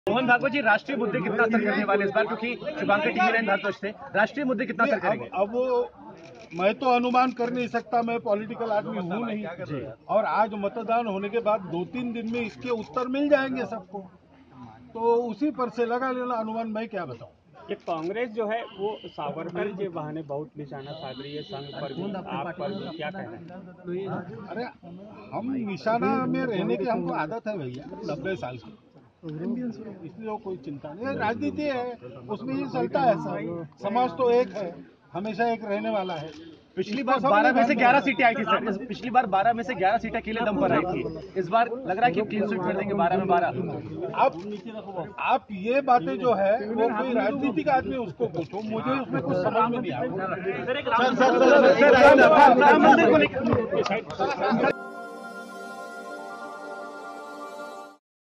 मोहन भागवत जी, राष्ट्रीय मुद्दे कितना असर करने वाले इस बार, क्योंकि शुभांकर टीवी भारतवर्ष थे, राष्ट्रीय मुद्दे कितना असर करेंगे? अब मैं तो अनुमान कर नहीं सकता, मैं पॉलिटिकल आदमी हूँ नहीं। और आज मतदान होने के बाद 2-3 दिन में इसके उत्तर मिल जाएंगे सबको, तो उसी पर से लगा लेना अनुमान। मैं क्या बताऊँ। ये कांग्रेस जो है वो सावरकर के बहाने बहुत निशाना साध रही है, संघ पर भी, आप पर भी, क्या कहना है? अरे हम निशाना में रहने की हमको आदत है भैया, 90 साल की, इसलिए वो कोई चिंता नहीं है। राजनीति है, उसमें ये चलता है सब। समाज तो एक है, हमेशा एक रहने वाला है। पिछली बार 12 में से 11 सीटें आई थी सर, पिछली बार 12 में से 11 सीटें अकेले दम पर आई थी। इस बार लग रहा है कि क्लीन स्वीप कर देंगे 12 में 12। आप ये बातें जो है वो कोई राजनीतिक आदमी उसको पूछो, मुझे उसमें कुछ समझ में नहीं आता।